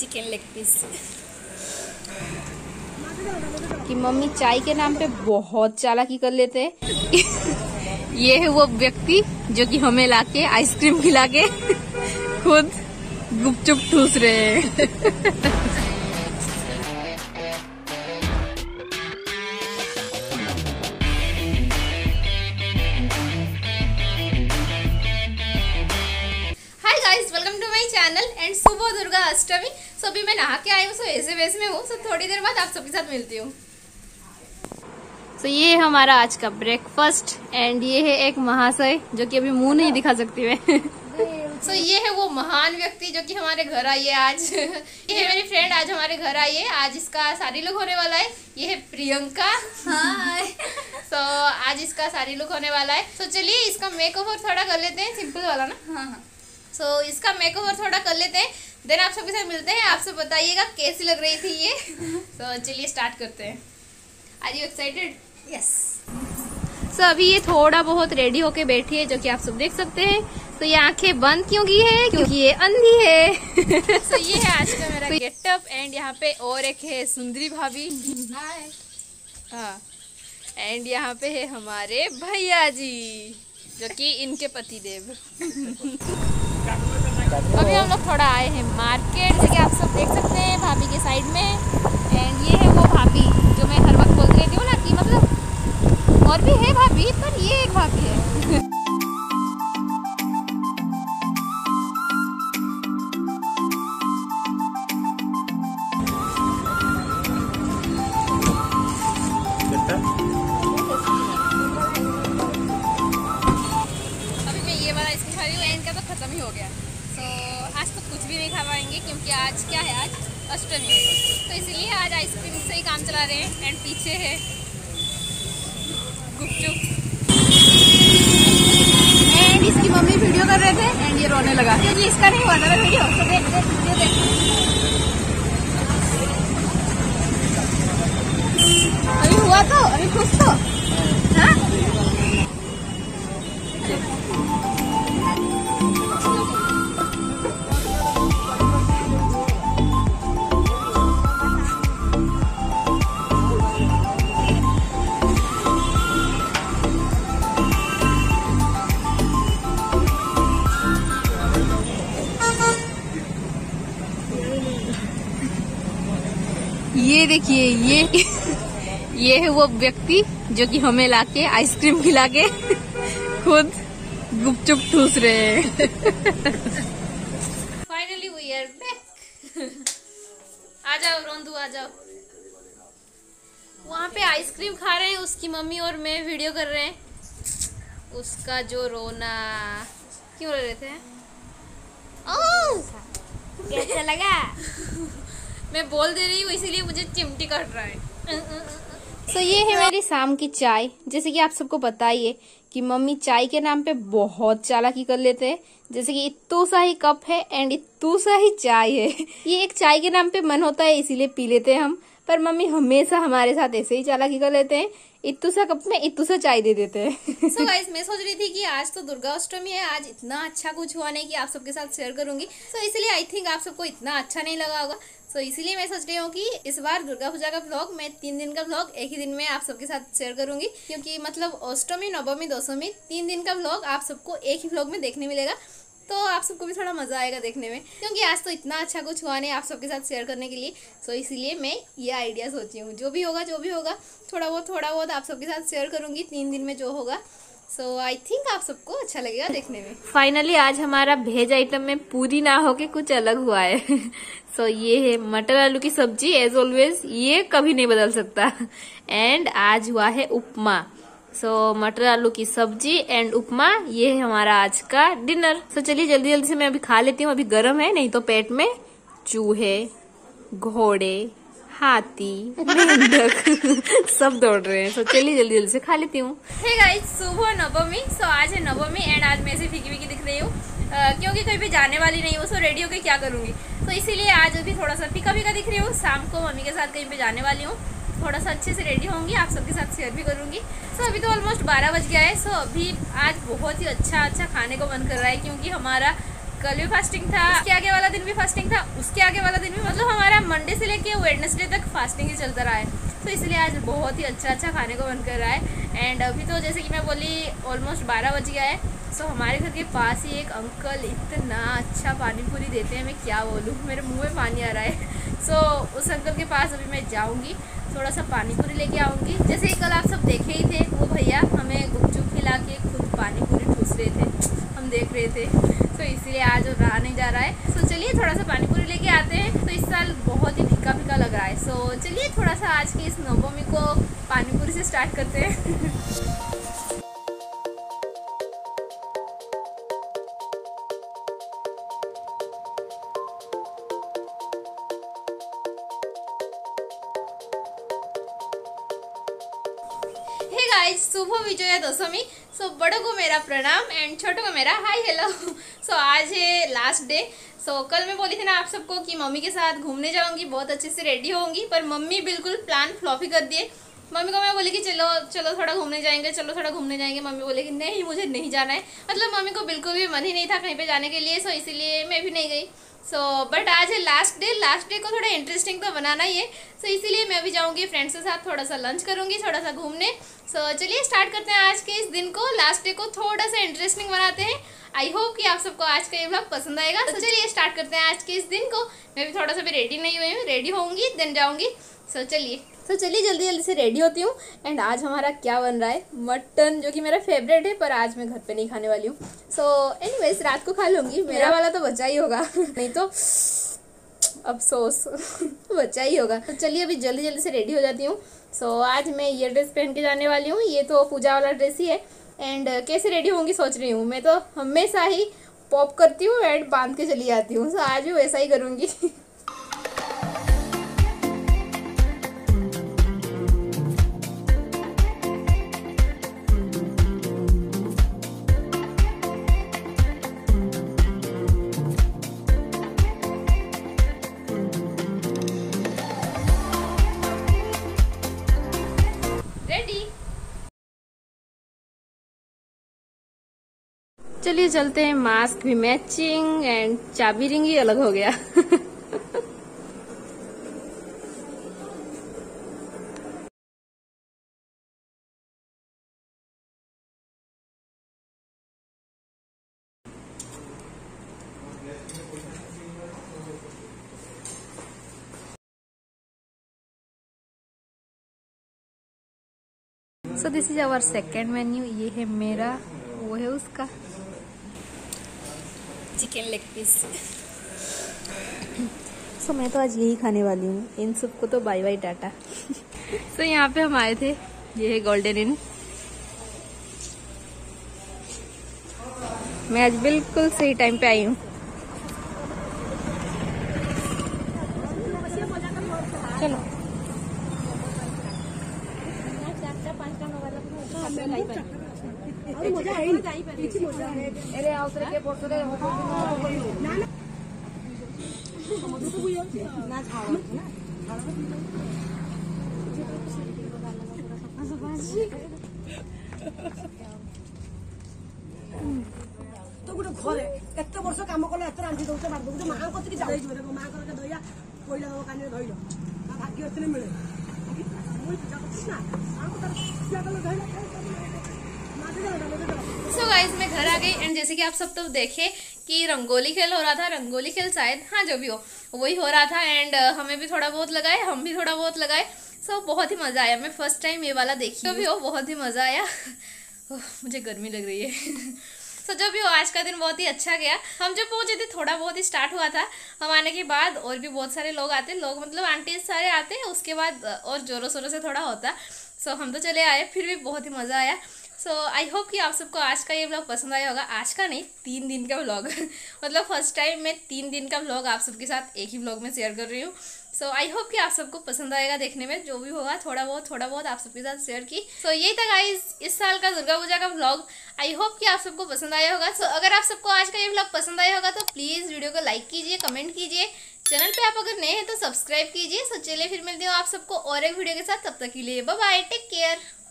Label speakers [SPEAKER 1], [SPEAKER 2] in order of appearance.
[SPEAKER 1] Chicken leg piece कि mummy चाय के नाम पे बहुत चालाकी कर लेते हैं। ये है वो व्यक्ति जो कि हमें लाके आइसक्रीम खिला के खुद गुपचुप ठूस रहे हैं। Welcome to my channel and सुबह दुर्गा अष्टमी। सो अभी मैं नहा के आई हूँ, सो ऐसे वैसे में हूँ। सो थोड़ी देर बाद आप सबके साथ मिलती हूँ। सो ये है हमारा आज का ब्रेकफास्ट एंड ये है एक महाशय जो कि अभी मुंह नहीं दिखा सकती मैं। सो ये है वो महान व्यक्ति जो कि हमारे घर आई है आज। ये है मेरी फ्रेंड आज हमारे घर आई है। आज इसका शादी लुक होने वाला है। ये है प्रियंका। हाय। सो आज इसका शादी लुक होने वाला है। सो चलिए इसका मेकओवर थोड़ा कर लेते हैं, सिंपल वाला ना। हाँ। सो इसका मेकओवर थोड़ा कर लेते हैं, देन आप सबके साथ मिलते हैं। आप सब बताइएगा कैसी लग रही थी ये। सो चलिए स्टार्ट करते हैं। Are you excited? Yes. So अभी ये थोड़ा बहुत रेडी होके बैठी है, जो कि आप सब देख सकते हैं। तो ये आंखें बंद क्यों की है? क्योंकि ये अंधी है। सो ये है आज का मेरा गेटअप एंड यहाँ पे और एक है सुंदरी भाभी। हाय। हाँ एंड यहाँ पे है हमारे भैया जी जो कि इनके पति देव। अभी हम लोग थोड़ा आए हैं मार्केट, जैसे कि आप सब देख सकते हैं भाभी के साइड में। एंड ये है वो भाभी जो मैं हर वक्त बोलती रहती हूँ ना कि मतलब और भी है भाभी पर ये एक भाभी है। अभी मैं ये वाला आइसक्रीम खा रही हूँ, इनका तो खत्म ही हो गया। आज तो कुछ भी नहीं खा पाएंगे क्योंकि आज क्या है, आज अष्टमी है। तो इसीलिए आज आइसक्रीम से ही काम चला रहे हैं। एंड पीछे है गुपचुप एंड इसकी मम्मी वीडियो कर रहे थे एंड ये रोने लगा क्योंकि इसका नहीं हुआ था वीडियो। तो देख अभी हुआ तो अभी खुश तो। हाँ? ये देखिए ये है वो व्यक्ति जो कि हमें लाके आइसक्रीम खिला के खुद गुपचुप ठूस रहे हैं। Finally we are back. आ जाओ रोंदू आ जाओ। वहाँ पे आइसक्रीम खा रहे हैं उसकी मम्मी और मैं वीडियो कर रहे हैं। उसका जो रोना क्यों रो रहे थे? ओह कैसा लगा? मैं बोल दे रही हूँ इसीलिए मुझे चिमटी कट रहा है। सो ये है मेरी शाम की चाय। जैसे कि आप सबको पता ही है कि मम्मी चाय के नाम पे बहुत चालाकी कर लेते हैं। जैसे कि इत्तू सा ही कप है एंड इत्तू सा ही चाय है। ये एक चाय के नाम पे मन होता है इसीलिए पी लेते हैं हम, पर मम्मी हमेशा हमारे साथ ऐसे ही चालाकी कर लेते हैं। इत्तू सा कप में इत्तू सा चाय दे देते हैं। सो गाइस मैं सोच रही थी कि आज तो दुर्गा अष्टमी है, आज इतना अच्छा कुछ हुआ नहीं कि आप सबके साथ शेयर करूंगी। सो इसलिए आई थिंक आप सबको इतना अच्छा नहीं लगा होगा। सो इसीलिए मैं सोच रही हूँ कि इस बार दुर्गा पूजा का व्लॉग मैं 3 दिन का व्लॉग एक ही दिन में आप सबके साथ शेयर करूंगी, क्योंकि मतलब अष्टमी नवमी दशमी 3 दिन का व्लॉग आप सबको एक ही व्लॉग में देखने मिलेगा। तो आप सबको भी थोड़ा मजा आएगा देखने में, क्योंकि आज तो इतना अच्छा कुछ हुआ नहीं आप सबके साथ शेयर करने के लिए। सो इसीलिए मैं ये आइडिया सोची हूँ, जो भी होगा थोड़ा बहुत आप सबके साथ शेयर करूंगी 3 दिन में जो होगा। सो आई थिंक आप सबको अच्छा लगेगा देखने में। फाइनली आज हमारा भेज आइटम में पूरी ना होके कुछ अलग हुआ है। सो ये है मटर आलू की सब्जी एज ऑलवेज, ये कभी नहीं बदल सकता। एंड आज हुआ है उपमा। सो मटर आलू की सब्जी एंड उपमा, ये है हमारा आज का डिनर। सो चलिए जल्दी जल्दी से मैं अभी खा लेती हूँ, अभी गर्म है, नहीं तो पेट में चूहे, घोड़े, हाथी, मेंढक सब दौड़ रहे हैं। सो चलिए जल्दी जल्दी से खा लेती हूँ। हे गाइस सुबह नवमी। सो आज है नवमी एंड आज मैं ऐसे फीकी फीकी दिख रही हूँ क्योंकि कहीं भी जाने वाली नहीं हूँ। सो रेडी होके क्या करूंगी, तो इसीलिए आज अभी थोड़ा सा फीका फीका दिख रही हूँ। शाम को मम्मी के साथ कहीं पे जाने वाली हूँ, थोड़ा सा अच्छे से रेडी होंगी, आप सबके साथ शेयर भी करूंगी। सो अभी तो ऑलमोस्ट 12 बज गया है। सो अभी आज बहुत ही अच्छा खाने को मन कर रहा है, क्योंकि हमारा कल भी फास्टिंग था, उसके आगे वाला दिन भी फास्टिंग था, उसके आगे वाला दिन भी, मतलब हमारा मंडे से लेके वेडनेसडे तक फास्टिंग ही चलता रहा है। तो इसलिए आज बहुत ही अच्छा खाने को मन कर रहा है। एंड अभी तो जैसे कि मैं बोली ऑलमोस्ट 12 बज गया है। सो हमारे घर के पास ही एक अंकल इतना अच्छा पानी पूरी देते हैं, मैं क्या बोलूँ, मेरे मुंह में पानी आ रहा है। सो उस अंकल के पास अभी मैं जाऊँगी, थोड़ा सा पानी पूरी लेके आऊँगी। जैसे कि कल आप सब देखे ही थे, वो भैया हमें गुपचुप खिला के खुद पानी पूरी ठूस रहे थे, हम देख रहे थे। तो इसलिए आज वो रहा नहीं जा रहा है। सो चलिए थोड़ा सा पानी पूरी लेके आते हैं। तो इस साल बहुत ही फीका फीका लग रहा है। सो चलिए थोड़ा सा आज की इस नवमी को पानी पूरी से स्टार्ट करते हैं। शुभ विजया दशमी। सो बड़ों को मेरा प्रणाम एंड छोटों को मेरा हाय हेलो। सो आज है लास्ट डे। सो कल मैं बोली थी ना आप सबको कि मम्मी के साथ घूमने जाऊंगी, बहुत अच्छे से रेडी होंगी, पर मम्मी बिल्कुल प्लान फ्लॉप ही कर दिए। मम्मी को मैं बोली कि चलो चलो थोड़ा घूमने जाएंगे, चलो थोड़ा घूमने जाएंगे। मम्मी बोले कि नहीं मुझे नहीं जाना है, मतलब मम्मी को बिल्कुल भी मन ही नहीं था कहीं पे जाने के लिए। सो इसीलिए मैं भी नहीं गई। सो बट आज है लास्ट डे को थोड़ा इंटरेस्टिंग तो बनाना ही है। सो इसीलिए मैं भी जाऊंगी फ्रेंड्स के साथ, थोड़ा सा लंच करूंगी, थोड़ा सा घूमने। सो चलिए स्टार्ट करते हैं आज के इस दिन को, लास्ट डे को थोड़ा सा इंटरेस्टिंग बनाते हैं। आई होप कि आप सबको आज का ये व्लॉग पसंद आएगा। तो चलिए स्टार्ट करते हैं आज के इस दिन को। मैं भी थोड़ा सा भी रेडी नहीं हुई हूँ, रेडी होंगी देन जाऊँगी। सो चलिए जल्दी जल्दी से रेडी होती हूँ। एंड आज हमारा क्या बन रहा है, मटन, जो कि मेरा फेवरेट है, पर आज मैं घर पे नहीं खाने वाली हूँ। सो एनीवेज रात को खा लूँगी, मेरा वाला तो बचा ही होगा, नहीं तो अफसोस बचा ही होगा। तो चलिए अभी जल्दी जल्दी से रेडी हो जाती हूँ। सो आज मैं ये ड्रेस पहन के जाने वाली हूँ, ये तो पूजा वाला ड्रेस ही है। एंड कैसे रेडी होंगी सोच रही हूँ, मैं तो हमेशा ही पॉप करती हूँ एंड बांध के चली जाती हूँ। सो आज भी वैसा ही करूँगी। चलिए चलते हैं, मास्क भी मैचिंग एंड चाबी रिंग ही अलग हो गया। So this is our second menu. ये है मेरा, वो है उसका, चिकन लेग पीस। सो मैं तो आज यही खाने वाली हूँ। इन सबको तो बाय बाय टाटा। सो यहाँ पे हम आए थे, ये है गोल्डन इन। मैं आज बिल्कुल सही टाइम पे आई हूँ। चलो
[SPEAKER 2] तो गोटे घरे एत वर्ष कम कल एत रांधि दौच मार दौच माँ कति जाऊँ माँ कर दया कोईला दब कान धैल भाग्य अच्छे मिले
[SPEAKER 1] सो गाइज मैं घर आ गई। एंड जैसे कि आप सब तो देखे कि रंगोली खेल हो रहा था, रंगोली खेल शायद, हाँ जो भी हो वही हो रहा था। एंड हमें भी थोड़ा बहुत लगाए, हम भी थोड़ा बहुत लगाए। सो बहुत ही मज़ा आया। मैं फर्स्ट टाइम ये वाला देखी, जो भी हो बहुत ही मज़ा आया। मुझे गर्मी लग रही है। सो जो भी हो आज का दिन बहुत ही अच्छा गया। हम जब पहुंचे थे थोड़ा बहुत ही स्टार्ट हुआ था, हम आने के बाद और भी बहुत सारे लोग आते, लोग मतलब आंटी सारे आते, उसके बाद और जोरों शोरों से थोड़ा होता। सो हम तो चले आए, फिर भी बहुत ही मज़ा आया। सो आई होप कि आप सबको आज का ये व्लॉग पसंद आया होगा। आज का नहीं, 3 दिन का व्लॉग। मतलब फर्स्ट टाइम मैं 3 दिन का व्लॉग आप सबके साथ एक ही व्लॉग में शेयर कर रही हूँ। सो आई होप कि आप सबको पसंद आएगा देखने में, जो भी होगा थोड़ा बहुत आप सबके साथ शेयर की। सो यही था गाइस इस साल का दुर्गा पूजा का व्लॉग। आई होप कि आप सबको पसंद आया होगा। सो अगर आप सबको आज का ये व्लॉग पसंद आया होगा तो प्लीज़ वीडियो को लाइक कीजिए, कमेंट कीजिए, चैनल पे आप अगर नए हैं तो सब्सक्राइब कीजिए। सो चलिए फिर मिलती हूँ आप सबको और एक वीडियो के साथ, तब तक के लिए बाय बाय, टेक केयर।